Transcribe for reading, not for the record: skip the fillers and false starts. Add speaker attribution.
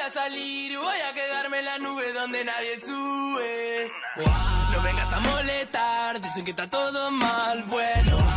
Speaker 1: a salir, voy a quedarme en la nube donde nadie sube. No vengas a molestar, dicen que está todo mal, bueno.